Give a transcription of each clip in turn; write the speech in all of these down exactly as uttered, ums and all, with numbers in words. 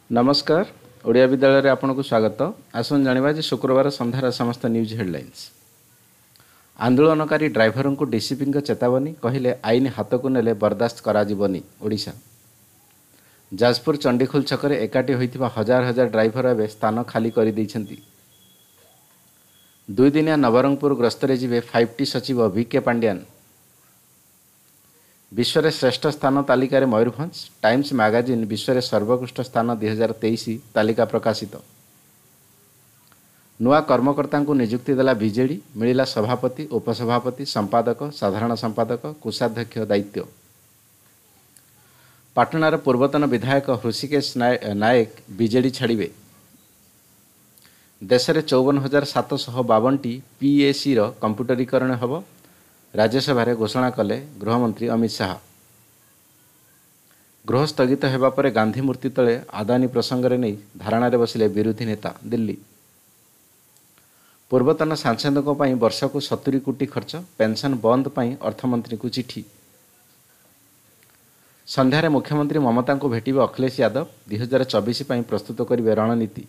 नमस्कार ओडिया विद्यालय रे आपनको स्वागत। आसन जानिबा जे शुक्रवार संध्यार समस्त न्यूज हेडलाइंस। आंदोलनकारी ड्राइवर को डीसीपी चेतावनी, कहले आईन हाथ को नेले बर्दाश्त करा जिवनी। ओडिशा जाजपुर चंडीखोल छकरे एकाठी होइतिबा हजार हजार ड्राइवर एवं स्थान खाली कर दैछंती। दुई दिनिया नवरंगपुर गस्तरे जिवे फाइव टी सचिव वीके पांड्यान। विश्व में श्रेष्ठ स्थान तालिकार मयूरभंज। टाइम्स मैगजीन विश्व में सर्वोत्कृष्ट स्थान दुई हजार तेईस तालिका प्रकाशित। नुआ कर्मकर्ता को नियुक्ति देला बीजेडी, मिलिला सभापति, उपसभापति, संपादक, साधारण संपादक, कोषाध्यक्ष दायित्व। पाटणार पूर्वतन विधायक हृषिकेश नायक बीजेडी छाड़िबे। देश में चौवन हजार सातशह बावन टी पीएसी कंप्यूटरीकरण होब, राज्यसभा घोषणा कले गृहमंत्री अमित शाह। गृह स्थगित होगा पर गांधी मूर्ति तले आदानी प्रसंग में नहीं धारणा बसिले विरोधी नेता। दिल्ली पूर्वतन सांसदों वर्ष को सत्तरी कोटी खर्च, पेंशन बंद पर अर्थमंत्री को चिठी। संध्यारे मुख्यमंत्री ममता को भेटिबे अखिलेश यादव। दुई हजार चौबीस प्रस्तुत करेंगे रणनीति।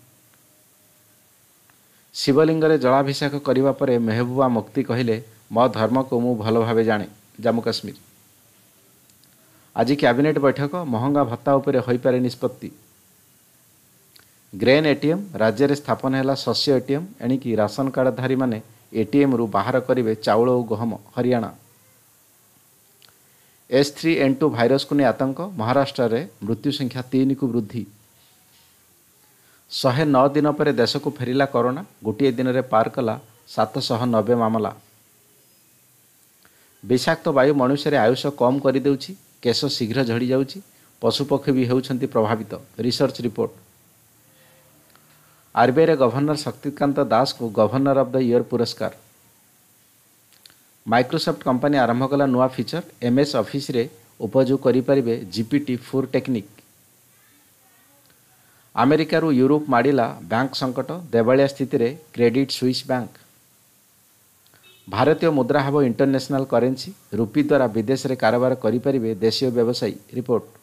शिवलिंग में जलाभिषेक करने पर मेहबूबा मुफ्ती कहले मो धर्म को मु भल भावे जाने। जम्मू काश्मीर आज कैबिनेट बैठक, महंगा भत्ता उपरे होई पारे निष्पत्ति। ग्रेन एटीएम राज्य में स्थापन है शस्य एटीएम, एणिकी राशन कार्डधारी माने एटीएम रु बाहर करेंगे चाउल और गहम। Haryana H three N two virus को नहीं आतंक, महाराष्ट्र में मृत्यु संख्या तीन को वृद्धि। शहे नौ दिन पर देश को फेरिला कोरोना, गोटे दिन में पार कला सातशह नबे मामला। विषाक्त वायु मनुष्य आयुष कम कर देउछि, केश शीघ्र झड़ी जाउछि, पशुपक्षी भी होउछन्ति प्रभावित। Research report. आरबीआई रे गवर्नर शक्तिकांत दास को गवर्नर ऑफ द ईयर पुरस्कार। माइक्रोसॉफ्ट कंपनी आरंभ कला नुआ फीचर, एमएस ऑफिस रे उपयोग करि परिबे जीपीटी फोर टेक्निक। अमेरिका रु यूरोप माडिला बैंक संकट, देवालिया स्थिति रे क्रेडिट स्विस बैंक। भारतीय मुद्रा हब इंटरनेशनल करेंसी, रुपी द्वारा विदेश में कारोबार करें देशीय व्यवसायी। रिपोर्ट।